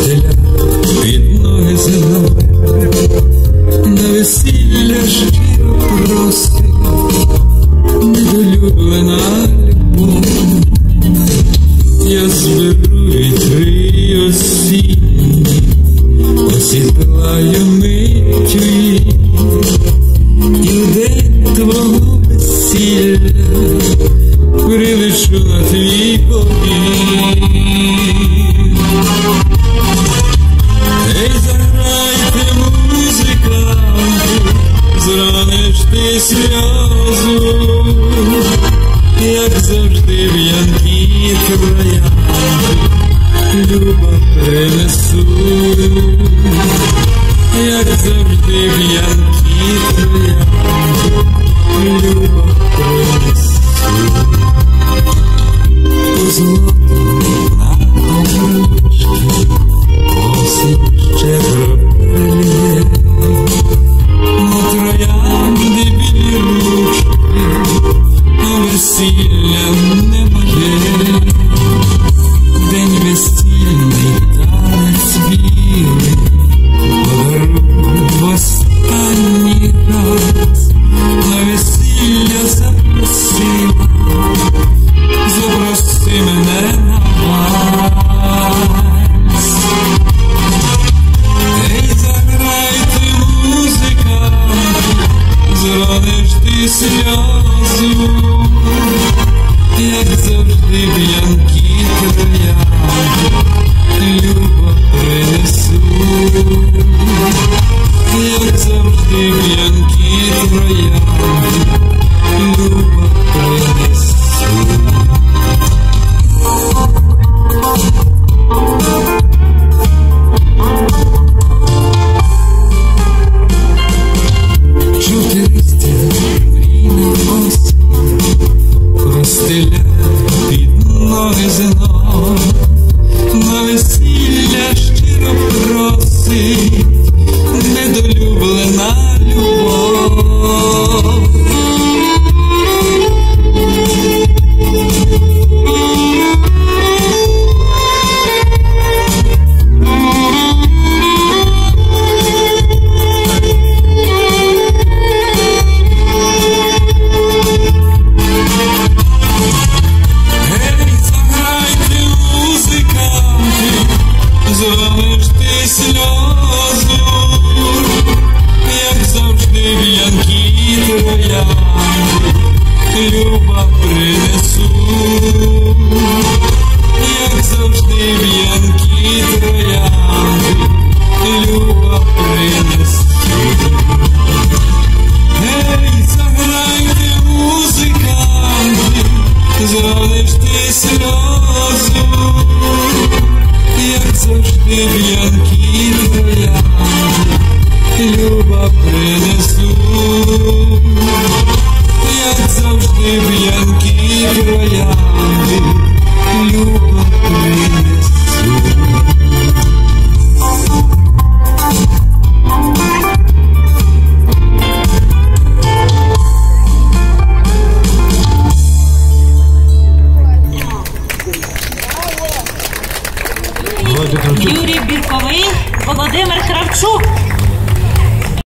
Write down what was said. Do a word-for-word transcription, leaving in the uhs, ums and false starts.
простеля під ноги зелені, на весілля щиро просить недолюблена любов. Я зберу вітри осінні, осідлаю миттю її, і в день твого весілля прилечу на твій побіг. Ей, заграйте, музиканти, зраниш ти сльозу, як завжди в'янкі троянди люба принесу, як завжди в'янкі троянди люба принесу. По золотому на обручці осінь щедро прилє, на троянди білі ручки, а весілля не моє. День весільний, танець білий, подаруй в останній раз, на весілля запроси, запроси мене на вальс. Ей, заграйте, музиканти, зрониш ти сльозу, як завжди в'янкі троянди люба принесу, як завжди в'янкі троянди люба принесу. Чути листя мрійних осінь, простеля під ноги знов, на весілля щиро просить недолюблена любов. Зрониш ти сльозу, як завжди в'янкі троянди люба принесу, як завжди в'янкі троянди люба принесу. Ей, заграйте, музиканти, зрониш ти сльозу, як завжди в'янкі троянди люба принесу, як завжди в'янкі троянди люба принесу. Юрій Бірковий, Володимир Кравчук.